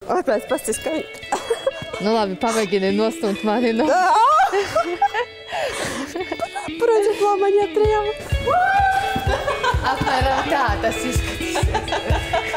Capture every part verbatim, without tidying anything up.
Ārprāts pasties, ka viņa... Nu labi, pamēģini nostumt mani no... Protams, plāmaņā trijām. Apmēram tā tas izskatīs.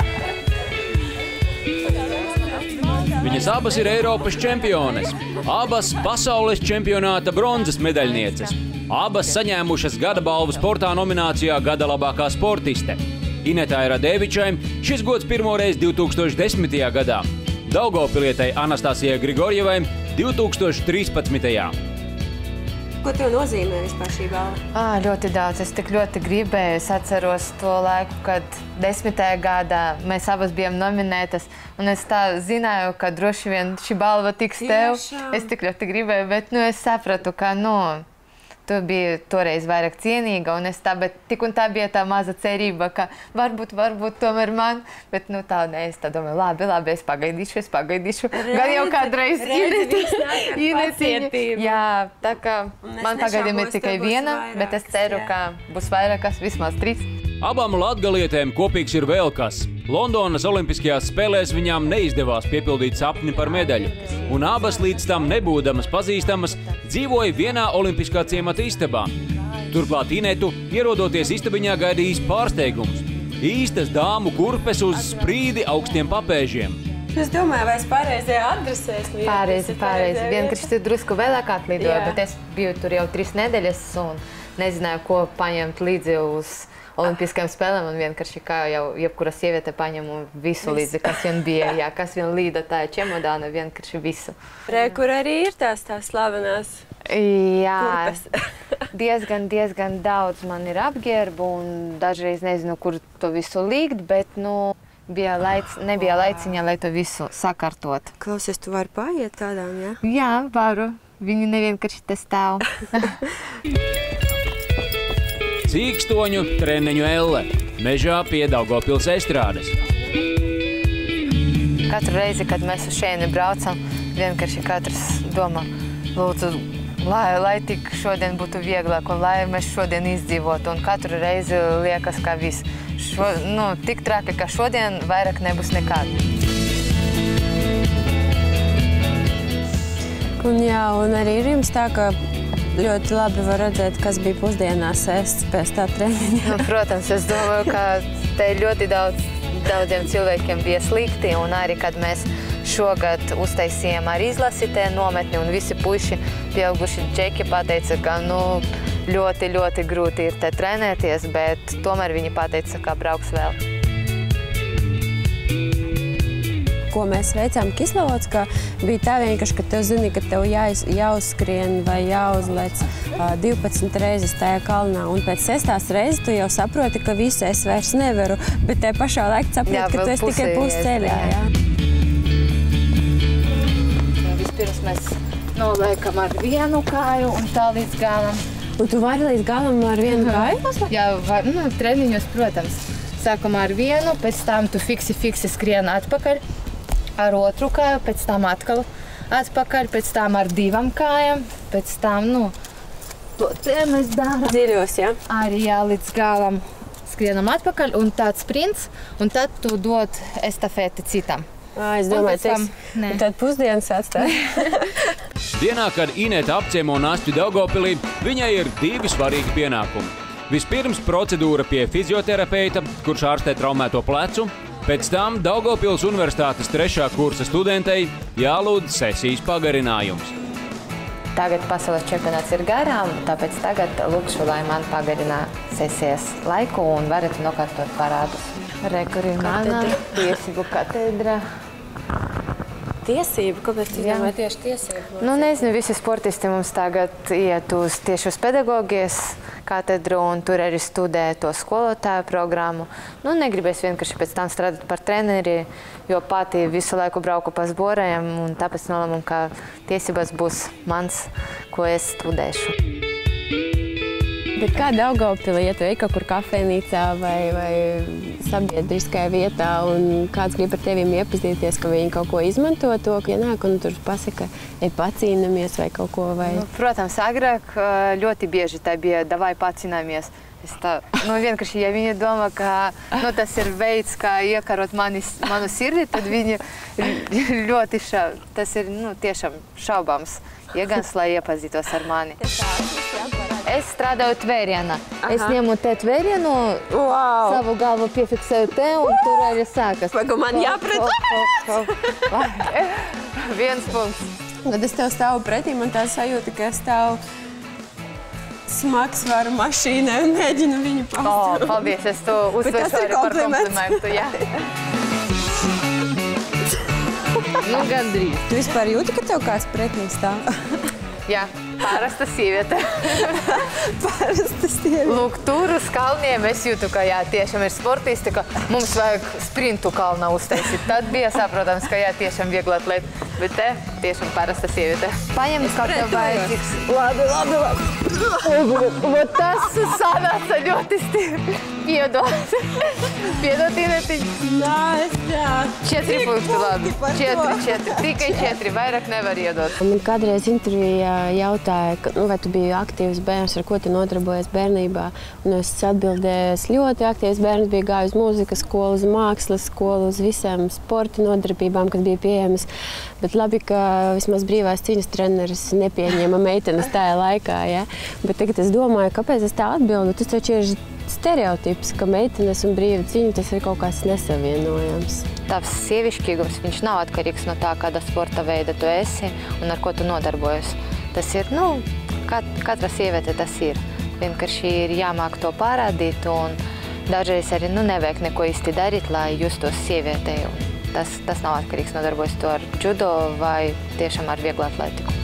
Viņas abas ir Eiropas čempiones, abas pasaules čempionāta bronzas medaļnieces, abas saņēmušas gada balvu sportā nominācijā Gada labākā sportiste. Inetai Radevičai šis gods pirmoreiz divi tūkstoši desmitajā gadā, Daugavpilietei Anastasijai Grigorjevai divi tūkstoši trīspadsmitajā. Ko tev nozīmē vispār šī balva? Ā, ļoti daudz. Es tik ļoti gribēju. Es atceros to laiku, kad desmitajā gadā mēs abas bijām nominētas. Un es tā zināju, ka droši vien šī balva tiks tev. Es tik ļoti gribēju, bet nu, es sapratu, ka nu, tu biji toreiz vairāk cienīga. Un es tā, bet tik un tā bija tā maza cerība, ka varbūt, varbūt tomēr man. Bet nu tā, ne, es tā domāju, labi, labi, es pagaidīšu, es pagaidīšu. Gan jau kādreiz Pacietība. Jā, tā kā man pagaidījumi ir tikai viena, bet es ceru, ka būs vairākas, vismaz trīs. Abām latgalietēm kopīgs ir vēl kas. Londonas olimpiskajās spēlēs viņām neizdevās piepildīt sapni par medaļu. Un abas līdz tam nebūdamas pazīstamas dzīvoja vienā olimpiskā ciemata istabā. Turklāt Inetu, ierodoties istabiņā, gaidījis pārsteigums. Īstas dāmu kurpes uz sprīdi augstiem papēžiem. Es domāju, vai es pareizajā adresē esmu. Pārreizi, pārreizi. Vienkārši tu drusku vēlāk atlidoju, bet es biju tur jau trīs nedēļas un nezināju, ko paņemt līdzi uz olimpiskajām spēlēm, un vienkārši kā jau jebkura sieviete paņemu visu līdzi, kas vien bija, jā, kas vien līda tā čemodāna, vienkārši visu. Re, kur arī ir tās tās slavenās Jā, kurpes. diezgan, diezgan daudz man ir apģērbu, un dažreiz nezinu, kur to visu likt, bet, nu, bija laic, nebija laiciņa, lai to visu sakārtot. Klausies, tu vari paiet tādām, jā? Jā, varu. Viņi nevienkārši te stāv. Cīkstoņu treneņu elle, mežā pie Daugavpils estrādes. Katru reizi, kad mēs uz šeini braucam, vienkārši katrs domā, lūdzu, lai, lai tik šodien būtu vieglāk un lai mēs šodien izdzīvotu. Un katru reizi liekas, ka viss. Šo, nu, tik traki, ka šodien vairāk nebūs nekāda. Un jā, un arī ir jums tā, ka ļoti labi var redzēt, kas bija pusdienās ēsts pēc tā treniņa. Nu, protams, es domāju, ka te ļoti daudz, daudziem cilvēkiem bija slikti, un arī, kad mēs šogad uztaisījām arī izlasītē nometni, un visi puiši pieauguši džeki pateica, ka nu, ļoti, ļoti grūti ir te trenēties, bet tomēr viņi pateica, ka brauks vēl. Ko mēs veicām Kislovodskā, bija tā vienkārši, ka tev zini, ka tev jāiz, jāuzskrien vai jāuzlec uh, divpadsmit reizes tajā kalnā, un pēc sestās reizes tu jau saproti, ka visu es vairs nevaru, bet te pašā laikā saproti, ka tu esi tikai pusceļā. Jā. Vispirms mēs noliekam ar vienu kāju un tā līdz galam. Un tu vari līdz galam ar vienu kāju? Jā, var, nu, treniņos, protams. Sākumā ar vienu, pēc tam tu fiksi, fiksi skrien atpakaļ. Ar otru kāju, pēc tam atkal atpakaļ, pēc tam ar divām kājām, pēc tam, nu, to te mēs darām. Dziļos, jā? Arī jā, līdz galam skrienam atpakaļ, un tāds sprints, un tad tu dod estafeti citam. Ā, es domāju, tas tad pusdienas atstāja. Dienā, kad Ineta apciemo Nastju Daugavpilī, viņai ir divi svarīgi pienākumi. Vispirms procedūra pie fizioterapeita, kurš ārstē traumēto plecu. Pēc tam Daugavpils universitātes trešā kursa studentei jālūdz sesijas pagarinājums. Tagad pasaules čempionāts ir garām, tāpēc tagad lūkšu, lai man pagarina sesijas laiku un varat nokārtot parādus. Re, kur ir mana tiesību katedra. Tiesību? Kāpēc tu domā tieši tiesību? Nu, nezinu, visi sportisti mums tagad iet uz tieši uz pedagogijas katedru un tur arī studē to skolotāju programmu. Nu, negribēs vienkārši pēc tam strādāt par treneri, jo pati visu laiku brauku pa zborajiem un tāpēc nolēmumu, ka tiesības būs mans, ko es studēšu. Bet kā Daugavpilī, ja tu ej kaut kur kafejnīcā vai, vai sabiedriskajā vietā un kāds grib ar teviem iepazīties, ka viņi kaut ko izmanto to, ka ienāk un tur pasaka, ej pacīnamies vai kaut ko vai... Nu, protams, agrāk ļoti bieži tā bija davai pacīnamies, Es tā, nu, vienkārši, ja viņi domā, ka nu, tas ir veids, kā iekarot mani, manu sirdi, tad viņi ļoti šā, tas ir nu, tiešām šaubāms iegans, lai iepazītos ar mani. Es strādāju tvērienā. Es ņemu te tvērienu, wow. Savu galvu piefiksēju te un tur arī sākas. Vai, ko man jāpret? Viens punkts. Tad es tev stāvu pretī, man tā sajūta, ka es stāvu smagsvaru mašīnai un mēģinu viņu paust. O, paldies, es to uztveršu arī par komplimentu, jā. Nu, gandrīz. Tu vispār jūti, ka tev kāds pretī stāv? Jā, parasta sieviete. Parasta sieviete. Lūk, tur uz kalniem es jūtu, ka jā, tiešām ir sportisti, ka mums vajag sprintu kalnā uztaisīt. Tad bija saprotams, ka jā, tiešām viegli atlēt. Bet te tiešām parasta sieviete. Paņem kaut tev vajadzīgs. Labi, labi, labi. Vot tas sanāca ļoti stipri. Piedod. Piedod, Inetiņ. Nā, es jā. Četri punkti, labi. Četri, četri. Tikai četri. Vairāk nevar iedot. Man kādreiz intervijā jautāja, ka, nu, vai tu biji aktīvs bērns, ar ko tu nodarbojies bērnībā. Un es atbildēju, es ļoti aktīvs bērns, biju gāju uz mūzikas skolu, uz mākslas skolu, uz visām sporta nodarbībām, kad bija pieejamas. Bet labi, ka vismaz brīvās cīņas treneris nepieņēma meitenes tajā laikā. Ja? Bet tagad es domāju, kāpēc es tā atbildu. Tas taču ir stereotips, ka meitenes un brīva cīņa tas ir kaut kāds nesavienojams. Tavs sievišķīgums, viņš nav atkarīgs no tā, kāda sporta veida tu esi un ar ko tu nodarbojies. Tas ir, nu, kat, katra sieviete tas ir. Vienkārši ir jāmāk to parādīt un dažreiz arī, nu, nevajag neko īsti darīt, lai justos sievietei. Tas, tas nav atkarīgs nodarbojas to ar judo vai tiešām ar vieglu atlētiku.